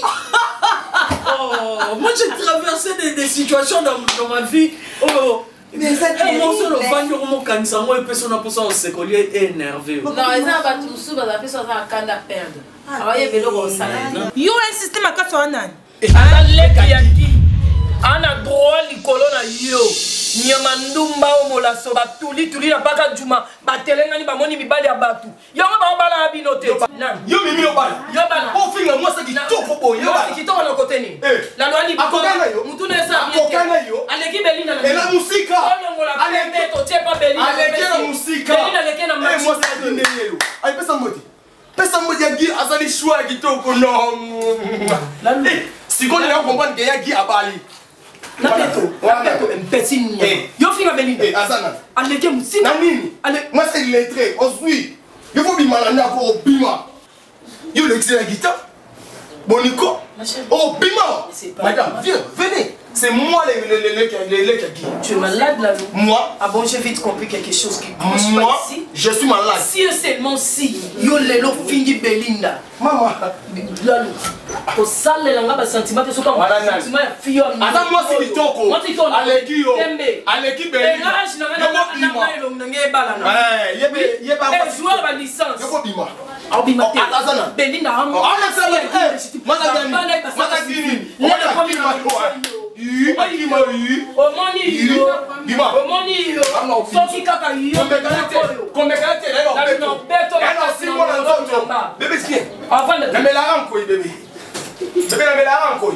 Oh, moi j'ai traversé des, des situations dans, dans ma vie. Oh, mais ça et mon seul enfant, mon cancer, moi, personne n'a pour ça, c'est qu'on est énervé. Non, ils ont pas tout sous, parce que ça va quand à perdre. Alors il y a vélo comme ça. Yo insiste ma carte en an. Aleki yaki. Ana droit likolo na yo. Nyamandumba omola so batuli tuli na baka juma batelengani bamoni mibali ya batu. Yo ba bala binote. Yo mimi yo bala. Yo bala. O finga moi ça qui toko bo yo bala. Qui toko na côté ni. La loi ni akokana yo. Mutune sa akokana yo. Aleki belina na. Et la musique. Aleki to tie pa belina. Aleki la musique. Belina leki na match. Eh moi ça donne yo. Ay pesa moti. Pesa moti ya gi azali choix kitoko no. La si qu'on est comprendre que ya gi abali. Na peto, na peto mpesi nya. Yo finga belina. Eh azana. Aleki musina. Na nini? Moi c'est lettré. Ensuite, il faut bimala na ko bima. Yo l'excès la guitare. Bonico. Oh bima. Madame, viens, venez. C'est moi les les les les les qui. Tu es malade là. Moi. Ah bon, j'ai vite compris quelque chose qui bouge pas ici. Je suis malade. Si seulement si yo lelo fingi Belinda. Maman. Lalo. Ko sale la ngaba sentiment que soka sentiment ya fio. Attends moi si litoko. Moi si ton Aleki yo. Tembe. Aleki Belinda. Eh ngara na ngana na ngelo ngenge bala na. Eh yebe yeba. Eh joueur ba licence. Yoko bima. Au bima. Azana. Belinda am. Oh Alexander. Eh. Mata gani. Mata gini. Lele komi na. Yu, bima yu. Omoni yu. Bima. Omoni yu. Soki kaka yu. Kombekalete. Kombekalete là non beto. Beto. Non si moi na zoto. Bébé tiens. Avant de. Na mela ranko bébé. Bébé na mela ranko.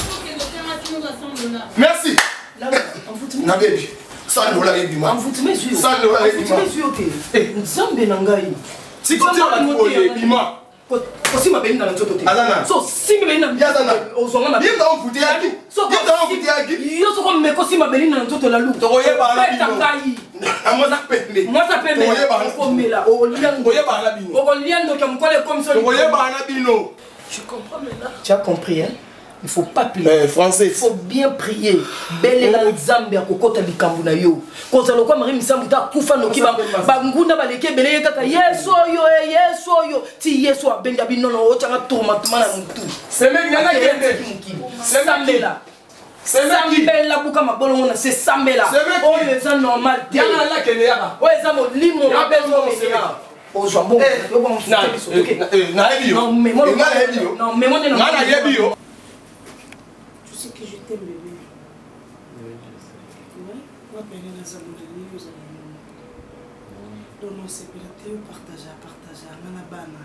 Merci. Na baby. Ça nous l'a dit moi. En vous mes yeux. Ça nous l'a dit moi. Mes yeux OK. Eh, nzambe na ngai. Si tu as bima. Aussi ma Belinda na nzoto te. Azana. So si me Belinda yazana. Ozonga ma. Yinda on futi yaki. So yinda on futi yaki. Yo so ko me ko si ma Belinda na nzoto la lu. To ye ba la bino. Moi ça pembe. Moi ça pembe. To ye ba ko mela. O lian. To ye ba la bino. O lian do kam ko le comme ça. To ye ba la bino. Tu comprends maintenant? Tu as compris hein? Il faut pas prier. Euh, français. Il faut bien prier. Belle la nzambe ya kokota likambu na yo. Koza lokwa mari misambu ta kufa no kiba bangunda baleke bele kaka yeso yo yeso yo ti yeso abenga binono o changa toma toma na mutu. C'est mec nana kende. C'est sambela. C'est sambela buka mabolo ngona c'est sambela. Oh les normal. Yana la kende yaka. Oh les amo limo na bezo mena. Oh jambon. Yo bon. Na na ebi yo. Non mais moi na ebi yo. Non mais moi non. Na ebi yo. Tu sais que je t'aime, bébé. Oui, je sais. Oui, on va payer les amours de nous, vous allez nous. Donc, on s'est perdu, partager, partager, on a banane.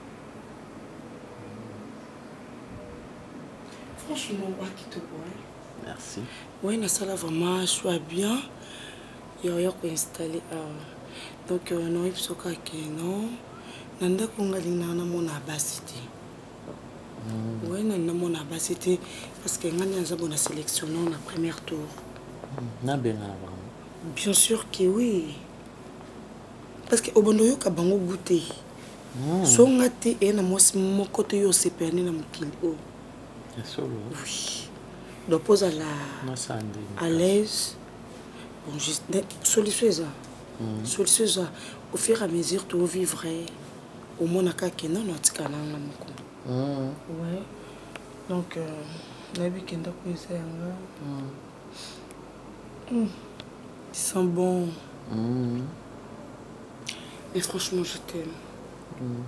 Franchement, on va quitter pour elle. Merci. Oui, on a ça là vraiment, je suis bien. Il y a quoi installé. Donc, on a eu ce cas qui est non. Nanda Kongali n'a mon abasité. Oui, non, mon abasité parce que nous avons sélectionné en premier tour. Bien sûr que oui. Parce que au bon lieu qu'à bango goûter. So ngati et na moi mon côté yo c'est perdu na mukili oh. Oui. Donc pose à la à l'aise. Bon juste solution ça. Solution ça au fur et à mesure tu vivrais au moins ka que non notre canal na moko. Ouais. Donc, euh, Nabi Kenda Kouissé, ils sont bons. Mm. Et franchement, je t'aime. Mm.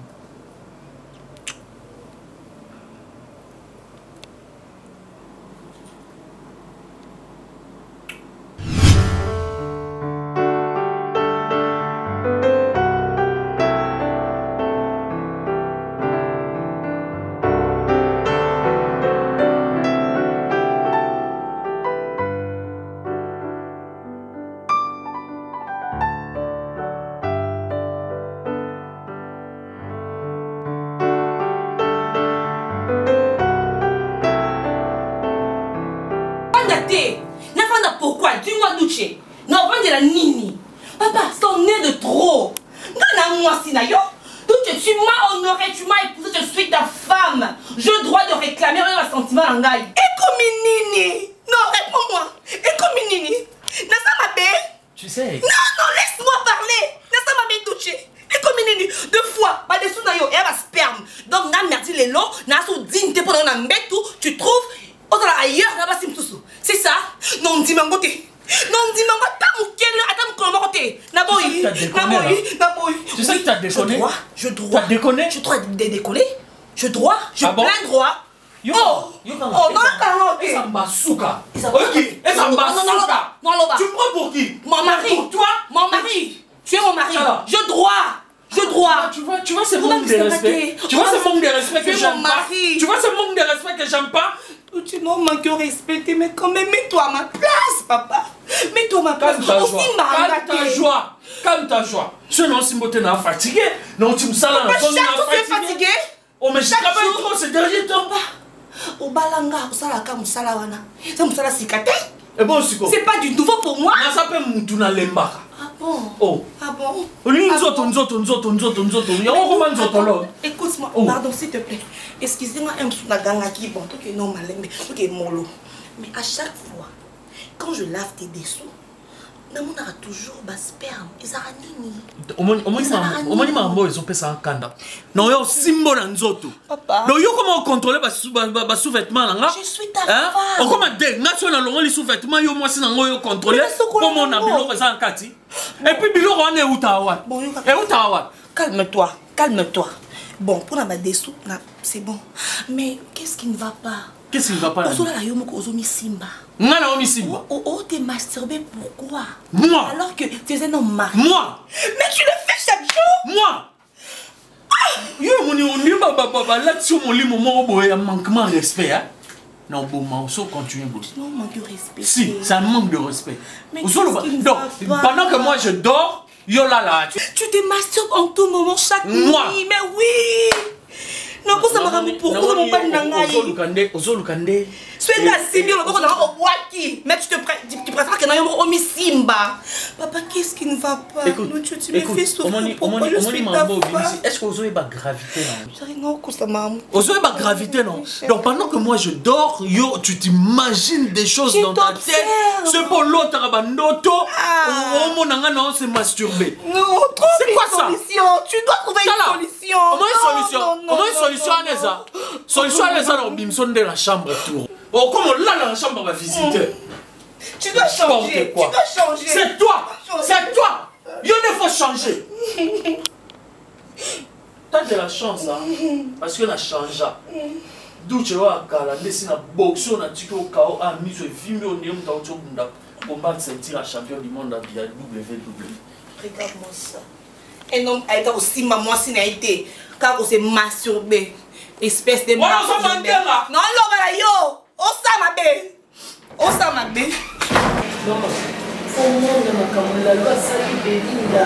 te. Nafanda pourquoi? Dis-moi Douche. Non, pas de la nini. Papa, c'en est de trop. Gana moi sinayo. Douche, tu m'as honoré, tu m'as épousé, je suis ta femme. J'ai le droit de réclamer un sentiment en gaille. Et comme nini. Non, réponds-moi. Et comme nini. Nasa ma belle. Tu sais. Non, non, laisse-moi parler. Nasa ma belle Douche. Et comme nini. Deux fois, pas dessous nayo, et un sperme. Donc, n'a merci les lots, n'a sous dignité pour un mbé tout, tu trouves. Ailleurs, là-bas, c'est ça. Non, dis-moi côté. Non, dis-moi côté. Attends, comment côté. Naboyi. Naboyi. Naboyi. Tu sais que tu as déconné. Je dois. Tu as déconné. Je dois déconner. Je dois. Je plein droit. Yo. Oh. Oh, non, non. Et ça m'a souka. Ok. Et ça m'a souka. Non, non, tu me prends pour qui? Mon mari. Pour toi? Mon mari. Tu es mon mari. Je dois. Je dois. Tu vois, tu vois ce manque de respect. Tu vois ce manque de respect que j'aime pas. Tu vois ce manque de respect que j'aime pas. Tu n'as manqué de respecter, mais quand même, mets-toi à ma place, papa. Mets-toi à ma place. Calme ta joie. Calme ta joie. Calme ta joie. Sinon, si je suis fatigué, non, tu me sens là. Chaque jour, tu es fatigué. Oh, mais je travaille trop ces derniers temps. Au balanga, au salaka, au salawana. C'est mon salaire cicaté. Et bon, c'est quoi? C'est pas du nouveau pour moi. Ça s'appelle Moutouna Lembaka. Ah bon? Oh. Ah bon? Écoute-moi, pardon s'il te plaît. Excusez-moi un peu la ganga qui bon, tout est normal, tout est mollo. Mais à chaque fois, quand je lave tes dessous, on a toujours bas sperme. Ils aranini. Au moins, maman, ils ont fait ça en kanda. Non, il y a un symbole en zoto. Papa. Non, il y a comment contrôler les sous-vêtements là? Je suis ta femme. On comment dire, national les sous-vêtements, il y a moi si on contrôler. Comment on a bilo fait ça en kati? Et puis bilo on est où tawa? Et où tawa? Calme-toi, calme-toi. Bon, pour la dessous, c'est bon. Mais qu'est-ce qui ne va pas? Qu'est-ce qui ne va pas là? Simba. Non, non, Simba. Oh, oh, t'es masturbé, pourquoi? Moi. Alors que tu es un homme marié. Moi. Mais tu le fais chaque jour. Moi. Yo, mon lit, là-dessus, mon lit, mon manquement de respect. Non, bon, on s'en continue. Non, manque de respect. Si, c'est un manque de respect. Mais donc, pendant que moi je dors, yo là là. Tu te masturbes en tout moment, chaque nuit. Moi. Mais oui. Non, pour ça, je pourquoi mon père n'a pas eu. C'est la Simba, on a un boîtier. Mais tu préfères que nous ayons Simba. Papa, qu'est-ce qui ne va pas? Écoute, tu me fais souffrir. Pourquoi je suis ta femme? Est-ce que vous avez ma gravité? Non, vous avez ma gravité, non? Donc pendant que moi je dors, yo, tu t'imagines des choses dans ta tête. C'est pour l'autre, Rabandoto. Oh mon angana, c'est masturbé. Non, trouve c'est quoi une ça? solution. Tu dois trouver une solution. Comment une solution? Comment une solution à ça? Solution à ça, on bimson de la chambre autour. Oh, comme on l'a dans la chambre, on va visiter. Tu dois changer. Tu dois changer. C'est toi. C'est toi. Il faut changer. T'as de la chance, hein? Parce qu'on a changé. D'où tu vas à Kala, laissez la boxe, on a dit qu'au K O a mis ce film, on est dans le monde pour battre sentir la champion du monde via W W. Regarde-moi ça. Un homme a été aussi maman si n'a été, car on s'est masturbé. Espèce de merde. Non, non, non, yo. Oh ça ma belle. Oh ça ma belle. Non, faut monde ma camula, la sali belinda.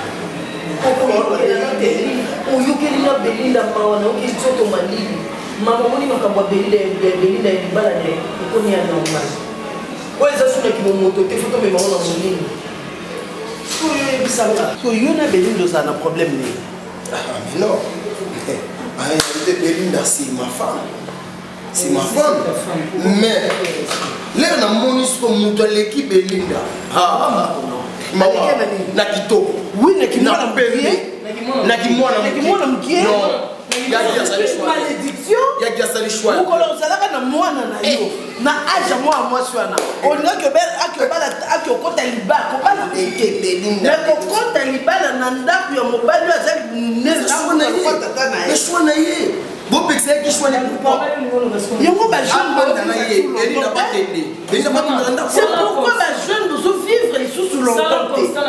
Oh yo kelina belinda mawana, ok soto malili. Mama moni makambo belinda belinda ibala de ikoni ya normal. Weza suna kimomoto te foto me maona monini. Oyo ebisanga. So yo na belinda ça na problème ni. Ah mais non. En réalité, Belinda, c'est ma femme. C'est ma femme. Mais, là, on a mon histoire, mon l'équipe Belinda. Ah, non. Maman, Nakito. Oui, Nakito. Nakito. Nakito. Non. Il y a déjà ça les choix. Malédiction. Il y a déjà ça les choix. Vous connaissez ça là, moi, na yo. Na âge moi, moi, suis là. On a que belle, à que belle, à que côté liba, comment la équipe Belinda. Mais côté liba, na nda puis mon bal, là, c'est ne choix na yé. Le choix na yé. Bon, c'est qui choix na pourquoi? Il y a un bel jeune na yé. Belinda pas t'aider. Belinda pas t'aider. C'est pourquoi la jeune doit vivre les sous sous longtemps.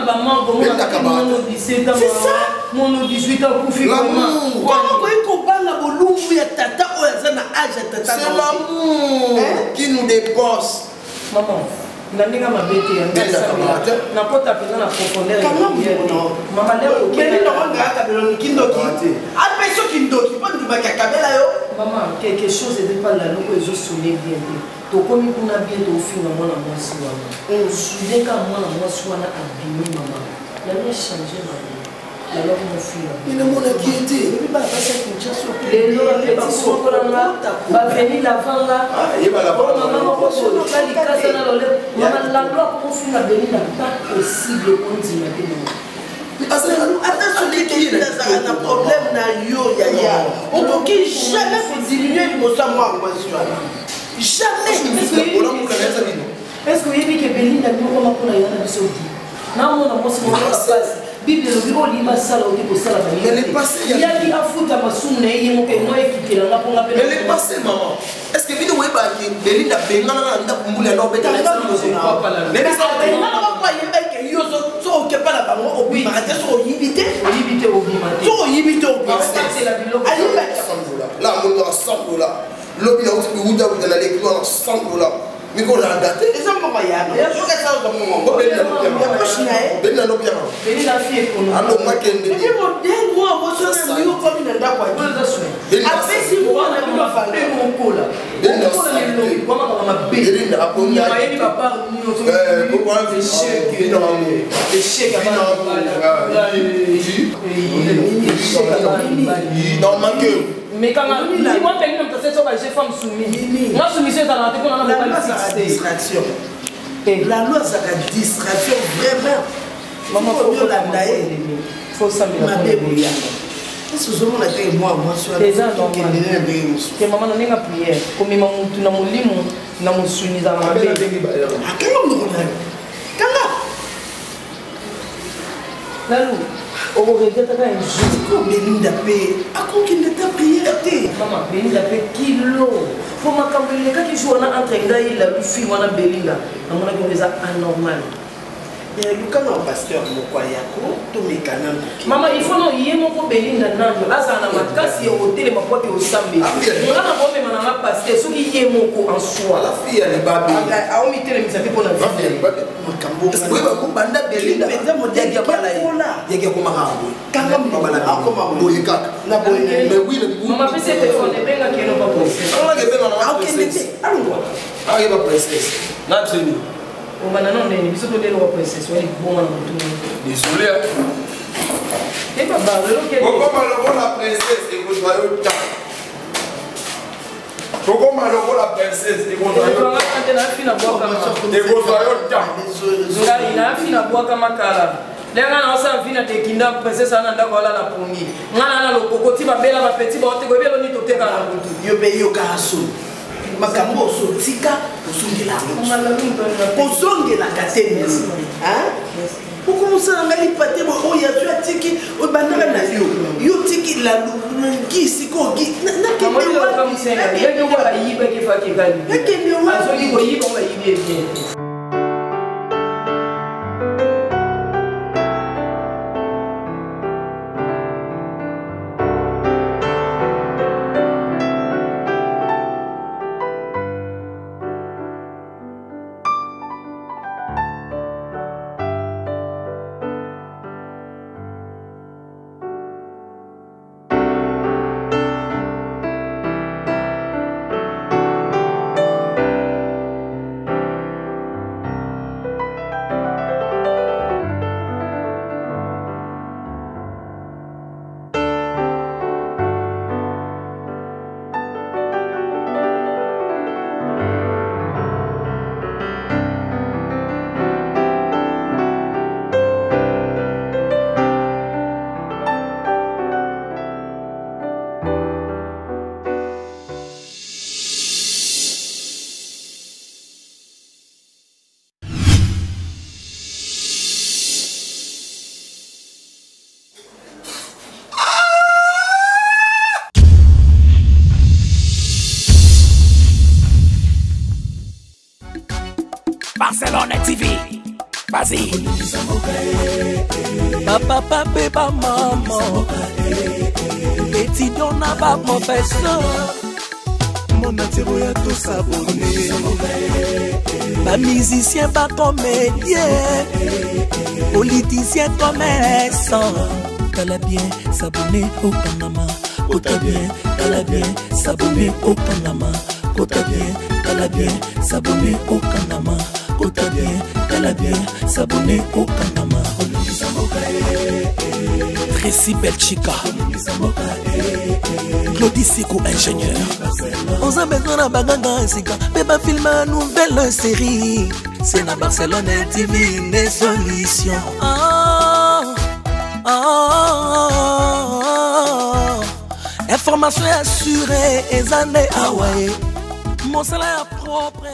C'est ça. Mon dix-huit ans pour faire comment? Comment comprendre la bolumbu ya tata ou ya na âge tata? C'est l'amour qui nous dépasse. Maman, ndinga mabete ya ngasa. Na pota pena na profondeur. Maman leo keni no ngaka belo kindoki. Apeso kindoki, pas du baka kabela yo. Maman, quelque chose n'est pas là, nous pouvons sonner bien. Tu comme on a bien au film, moi, moi, si on soudain quand moi, moi, soit là, abîmé, maman. La vie a changé, maman. La loi mon fils. Il est mon inquiété. Il va passer une chanson. Les lois, les petits sont là, va venir l'avant là. Ah, il va l'avant. Maman, maman, maman, la loi pour finir la venir n'est pas possible qu'on dise maintenant. Attention, les qui ont un problème dans yo yaya. On ne peut jamais se diminuer le mossa moi moi jamais. Est-ce que vous avez que Belinda nous comment pour la yana de Saudi? Non, non, moi c'est mon passe. Bible le bureau lima sala au niveau sala. Elle est passée. Il y a qui a foutu ma soune et il y a moi qui est là pour la peine. Elle est passée maman. Est-ce que vous voyez pas que Belinda Bengana n'a pas moulé non bête à ça nous pas pas là. Mais ça non pas y a que yo so que pas la bango au bi maraté so yibité yibité au bi maraté. So yibité au bi. C'est la bilo. Là mon dollars cent dollars. L'objet là où tu peux où dans la lecture cent dollars. Mais qu'on l'a daté. Et ça m'a pas y a. Il y a que ça dans mon moment. Belinda no bien. Belinda no bien. Belinda fille pour nous. Alors moi qui me dit. Et modèle moi moi ça na yo comme une ndako. Après si moi na yo fa mon cola. Belinda cola le lobi. Comment on m'a bé. Belinda a pour moi. Il va pas nous autres. Euh pour moi des chèques. Des chèques à là. Non manque. Mais quand moi je me suis j'ai femme soumise. Moi soumise est dans la tête on a pas distraction. La loi ça a distraction vraiment. Maman faut la ndaye. Faut ça me la bébé. Est-ce que je me dis moi moi sur les gens donc que maman n'a pas prière comme maman tu na molimo na musuni za mabe. Akelo mukona. Kanga. Lalu on regrette quand un jour Belinda paix à quoi qu'il ne t'a prière maman Belinda paix kilo pour ma campagne quand il joue entre ngai la fille wana Belinda na mona ko eza anormal ya lukana au pasteur moko yako to mekana maman il faut non yemo ko Belinda nando azana makasi ya hotel mapote au sambe ngana bombe mana pasteur soki yemo ko en soi la fille elle babi a o mitele misate pona vie makambo oui ba ko banda Belinda mais mo dia bala yeke ko makambo kanga mbala akoma boye kaka na boye mais oui le maman pese téléphone benga keno pas possible on a que benga na princesse allons ah il va princesse na tseni on va non ne biso to lelo princesse wali bon na mutu désolé et papa le que pourquoi malheureusement la princesse et vous voyez au temps pourquoi malheureusement la princesse et vous voyez au temps et vous voyez au temps il a fini à boire comme kala lenga na osa vina te kinda princesse ana ndako ala na pongi ngana na lokoko ti ba bela ba petit ba oteko belo ni toteka na mutu yo be yo kaso makambo osotika osungela osongela katene hein okomosala ngai pate oyo azo atiki obandaka na yo yo tiki la ngisi koki nakende wapi Barcelone T V, vas-y. Papa, papa, papa, maman. Étudiant n'a pas professeur. Mon atiro ya tout s'abonner. Pas musicien, pas comédien. Politicien, commerçant. Fallait bien s'abonner au Panama. kota bien, tala bien, s'abonner au Kanama. Kota bien, tala bien, s'abonner au Kanama. Kota bien, tala bien, s'abonner au Kanama. Tracy Belchica, Claudie Sikou ingénieur. On a besoin d'un baganga sika, bébé film une nouvelle série. C'est na Barcelone T V une solution. Oh, oh, oh, oh. Information assurée et années Hawaii. Mon salaire propre.